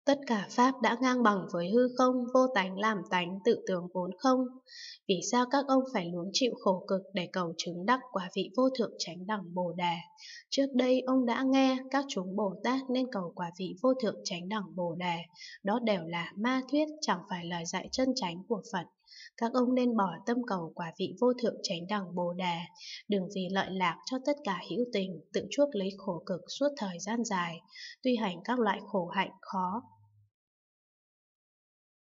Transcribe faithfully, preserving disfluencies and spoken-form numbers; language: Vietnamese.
Tất cả pháp đã ngang bằng với hư không, vô tánh làm tánh, tự tướng vốn không. Vì sao các ông phải luống chịu khổ cực để cầu chứng đắc quả vị vô thượng chánh đẳng Bồ Đề? Trước đây ông đã nghe các chúng Bồ Tát nên cầu quả vị vô thượng chánh đẳng Bồ Đề. Đó đều là ma thuyết, chẳng phải lời dạy chân chánh của Phật. Các ông nên bỏ tâm cầu quả vị vô thượng chánh đẳng Bồ Đề, đừng vì lợi lạc cho tất cả hữu tình, tự chuốc lấy khổ cực suốt thời gian dài, tuy hành các loại khổ hạnh khó,